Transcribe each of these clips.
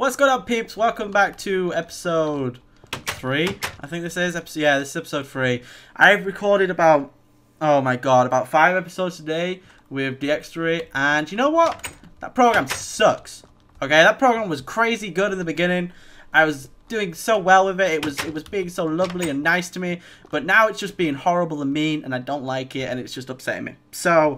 What's going on, peeps? Welcome back to episode 3. I think this is yeah, this is episode 3. I've recorded about, oh my god, about 5 episodes today with Dxtory, and you know what? That program sucks. Okay, that program was crazy good in the beginning. I was doing so well with it. It was being so lovely and nice to me, but now it's just being horrible and mean, and I don't like it, and it's just upsetting me. So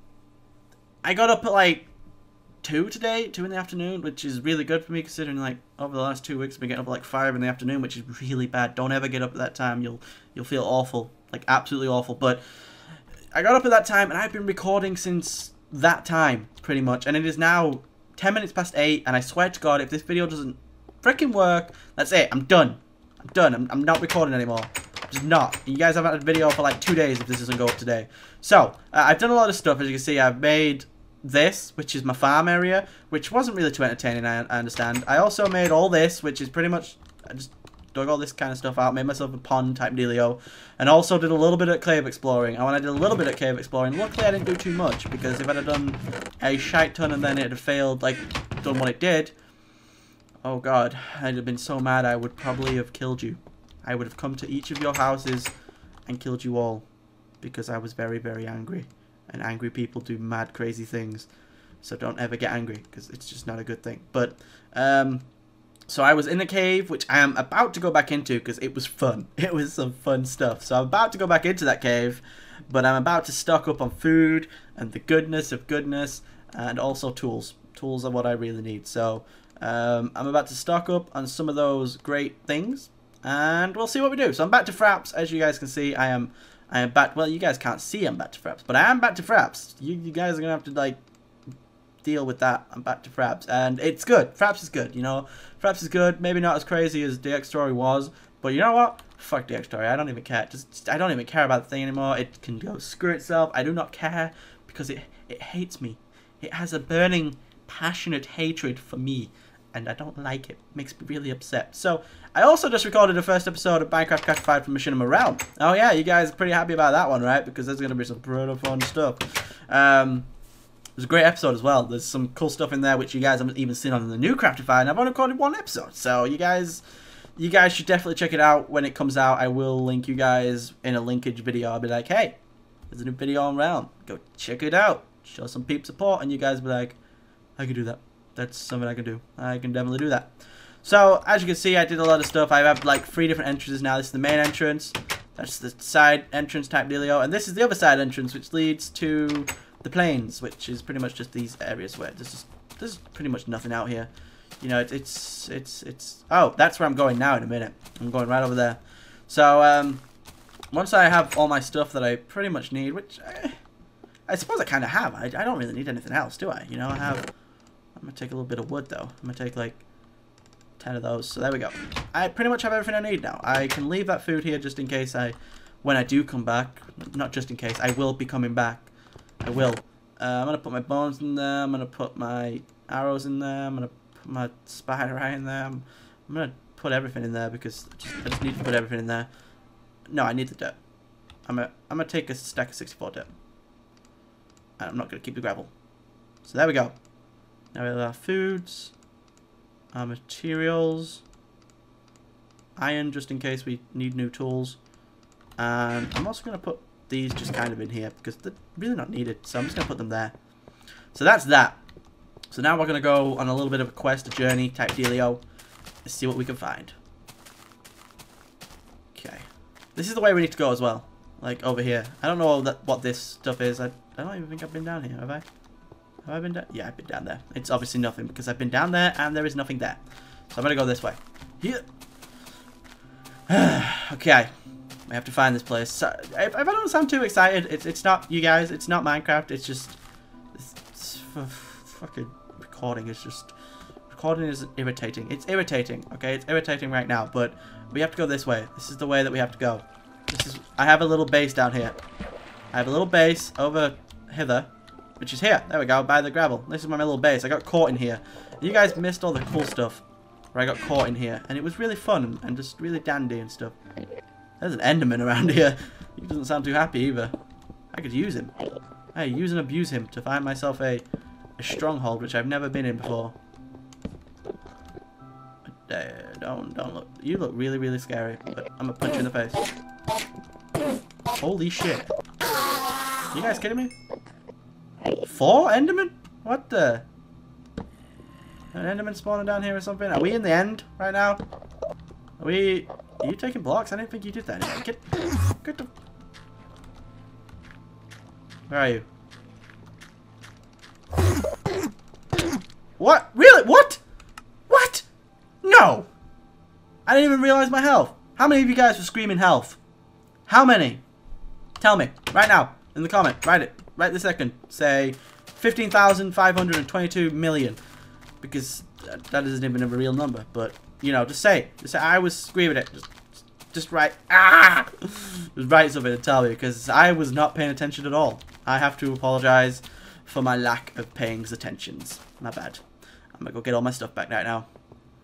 I got up at like 2 today, 2 in the afternoon, which is really good for me considering like over the last 2 weeks I've been getting up at like 5 in the afternoon, which is really bad. Don't ever get up at that time. You'll feel awful, like absolutely awful. But I got up at that time and I've been recording since that time pretty much, and it is now 10 minutes past 8, and I swear to God, if this video doesn't freaking work, that's it. I'm done. I'm done. I'm not recording anymore. I'm just not. You guys haven't had a video for like 2 days if this doesn't go up today. So I've done a lot of stuff. As you can see, I've made this, which is my farm area, which wasn't really too entertaining, I understand. I also made all this, which is pretty much, I just dug all this kind of stuff out, made myself a pond type dealio, and also did a little bit of cave exploring. And when I did a little bit of cave exploring, luckily I didn't do too much, because if I'd have done a shite ton and then it'd have failed, like, done what it did, oh god, I'd have been so mad I would probably have killed you. I would have come to each of your houses and killed you all, because I was very, very angry. And angry people do mad, crazy things. So don't ever get angry, because it's just not a good thing. But, so I was in a cave, which I am about to go back into, because it was fun. It was some fun stuff. So I'm about to go back into that cave, but I'm about to stock up on food, and the goodness of goodness, and also tools. Tools are what I really need. So, I'm about to stock up on some of those great things, and we'll see what we do. So I'm back to Fraps. As you guys can see, I am back. Well, you guys can't see I'm back to Fraps, but I am back to Fraps. You guys are gonna have to like deal with that. I'm back to Fraps, and it's good. Fraps is good, you know. Fraps is good. Maybe not as crazy as Dxtory was, but you know what? Fuck Dxtory. I don't even care. I don't even care about the thing anymore. It can go screw itself. I do not care because it hates me. It has a burning, passionate hatred for me, and I don't like it. It makes me really upset. So I also just recorded the first episode of Minecraft Classified from Machinima Realm. Oh yeah, you guys are pretty happy about that one, right? Because there's going to be some pretty fun stuff. It was a great episode as well. There's some cool stuff in there which you guys haven't even seen on the new Craftify, and I've only recorded 1 episode. So you guys should definitely check it out when it comes out. I will link you guys in a linkage video. I'll be like, hey, there's a new video on Realm. Go check it out. Show some peep support, and you guys will be like, I can do that. That's something I can do. I can definitely do that. So, as you can see, I did a lot of stuff. I have like 3 different entrances now. This is the main entrance. That's the side entrance type dealio. And this is the other side entrance, which leads to the plains, which is pretty much just these areas where there's pretty much nothing out here. You know, it's oh, that's where I'm going now in a minute. I'm going right over there. So, once I have all my stuff that I pretty much need, which I suppose I kind of have. I don't really need anything else, do I? You know, I'm going to take a little bit of wood, though. I'm going to take, like, 10 of those. So there we go. I pretty much have everything I need now. I can leave that food here just in case when I do come back. Not just in case. I will be coming back. I will. I'm going to put my bones in there. I'm going to put my arrows in there. I'm going to put my spider eye in there. I'm going to put everything in there because I just need to put everything in there. No, I need the dirt. I'm going to take a stack of 64 dirt. And I'm not going to keep the gravel. So there we go. Now we have our foods, our materials, iron just in case we need new tools, and I'm also going to put these just kind of in here because they're really not needed, so I'm just going to put them there. So that's that. So now we're going to go on a little bit of a quest, a journey type dealio. Let's see what we can find. Okay. This is the way we need to go as well, like over here. I don't know what this stuff is. I don't even think I've been down here, have I? Have I been down? Yeah, I've been down there. It's obviously nothing because I've been down there and there is nothing there. So I'm going to go this way. Here. Okay. I have to find this place. So, if I don't sound too excited, it's not, you guys, it's not Minecraft. It's just, it's fucking recording is just, recording is irritating. It's irritating, okay? It's irritating right now, but we have to go this way. This is the way that we have to go. I have a little base down here. I have a little base over hither. Which is here. There we go, by the gravel. This is my little base. I got caught in here. You guys missed all the cool stuff where I got caught in here. And it was really fun and just really dandy and stuff. There's an Enderman around here. He doesn't sound too happy either. I could use him. Hey, use and abuse him to find myself a stronghold, which I've never been in before. Don't look. You look really, really scary. But I'm gonna punch you in the face. Holy shit. You guys kidding me? 4 Endermen? What the? An Enderman spawning down here or something? Are we in the end right now? Are you taking blocks? I didn't think you did that. Get the... Where are you? What? Really? What? What? No! I didn't even realize my health. How many of you guys were screaming health? How many? Tell me. Right now. In the comment. Write it. Right this second. Say 15,522 million. Because that isn't even a real number. But, you know, just say. Just say I was screaming it. Just write. Ah! Just write something and tell me. Because I was not paying attention at all. I have to apologize for my lack of paying attentions. My bad. I'm gonna go get all my stuff back right now.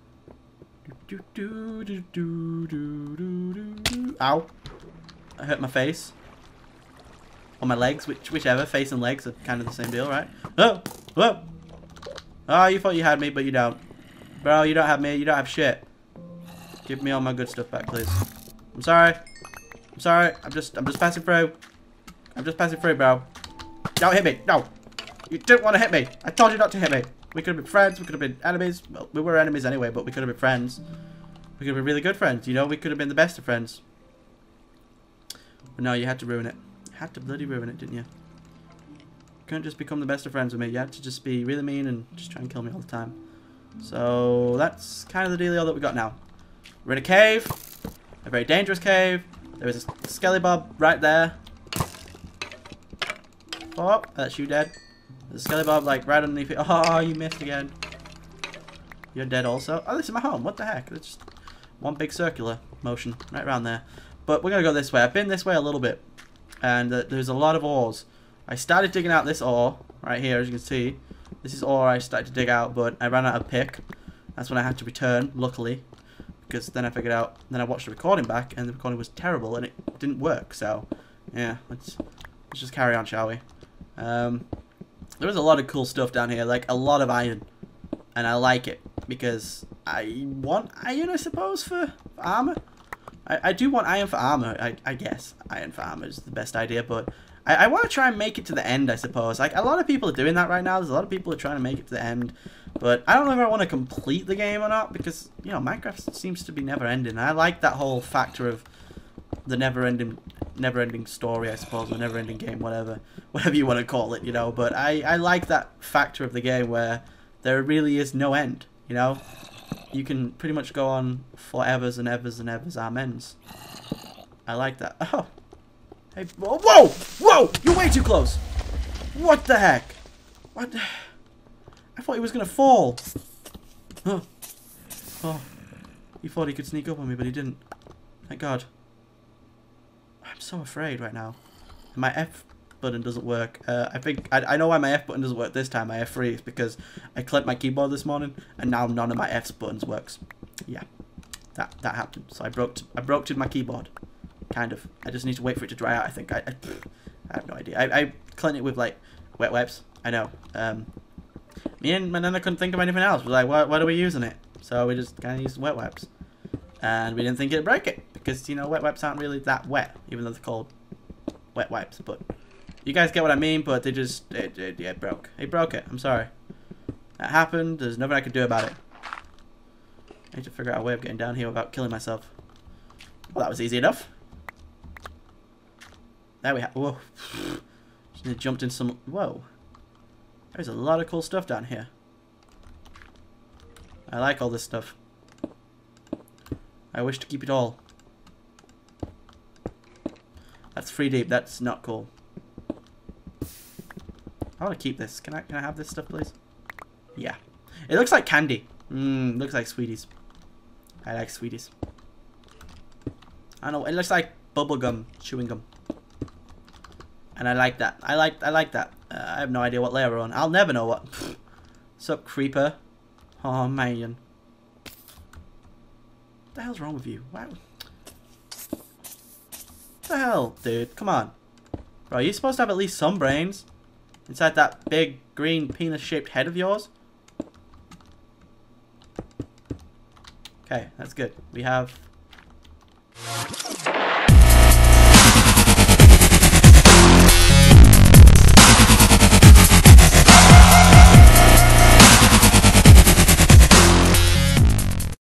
Ow. I hurt my face. Or my legs, whichever. Face and legs are kind of the same deal, right? Oh! Whoa! Oh, you thought you had me, but you don't. Bro, you don't have me. You don't have shit. Give me all my good stuff back, please. I'm sorry. I'm sorry. I'm just passing through. I'm just passing through, bro. Don't hit me. No. You didn't want to hit me. I told you not to hit me. We could have been friends. We could have been enemies. Well, we were enemies anyway, but we could have been friends. We could have been really good friends. You know, we could have been the best of friends. But no, you had to ruin it. You had to bloody ruin it, didn't you? You couldn't just become the best of friends with me. You had to just be really mean and just try and kill me all the time. So that's kind of the dealio that we got now. We're in a cave. A very dangerous cave. There is a skelly bob right there. Oh, that's you dead. There's a skelly bob like right underneath it. Oh, you missed again. You're dead also. Oh, this is my home. What the heck? It's just one big circular motion right around there. But we're going to go this way. I've been this way a little bit. And there's a lot of ores. I started digging out this ore right here, as you can see. This is ore I started to dig out, but I ran out of pick. That's when I had to return, luckily. Because then I figured out, then I watched the recording back, and the recording was terrible, and it didn't work. So, yeah, let's just carry on, shall we? There was a lot of cool stuff down here, like a lot of iron. And I like it, because I want iron, I suppose, for armor. I do want iron for armor, I guess. Iron for armor is the best idea, but I want to try and make it to the end, I suppose. Like, a lot of people are doing that right now. There's a lot of people who are trying to make it to the end. But I don't know if I want to complete the game or not, because, you know, Minecraft seems to be never-ending. I like that whole factor of the never-ending story, I suppose, or never-ending game, whatever you want to call it, you know. But I like that factor of the game where there really is no end, you know. You can pretty much go on forevers and evers and evers, amens. I like that. Oh. Hey, whoa! Whoa! You're way too close! What the heck? What? I thought he was gonna fall. Huh. Oh. He thought he could sneak up on me, but he didn't. Thank God. I'm so afraid right now. My F button doesn't work. I know why my F button doesn't work this time. My F3 is because I clipped my keyboard this morning, and now none of my F buttons works. Yeah, that happened. So I broke my keyboard. Kind of. I just need to wait for it to dry out. I think I have no idea. I cleaned it with like wet wipes. I know. Me and Nana couldn't think of anything else. We're like, what are we using it? So we just kind of used wet wipes, and we didn't think it'd break it because, you know, wet wipes aren't really that wet, even though they're called wet wipes. But you guys get what I mean. But they just it broke. It broke it. I'm sorry. That happened. There's nothing I could do about it. I need to figure out a way of getting down here without killing myself. Well, that was easy enough. There we have. Whoa. Just jumped in some. Whoa. There's a lot of cool stuff down here. I like all this stuff. I wish to keep it all. That's 3 deep. That's not cool. I want to keep this. Can I have this stuff, please? Yeah. It looks like candy. Looks like sweeties. I like sweeties. I don't know. It looks like bubble gum, chewing gum. And I like that. I like that. I have no idea what layer we're on. I'll never know what. What's up, creeper? Oh, man. What the hell's wrong with you? Wow. What the hell, dude? Come on. Bro, you're supposed to have at least some brains inside that big, green, penis-shaped head of yours. Okay, that's good. We have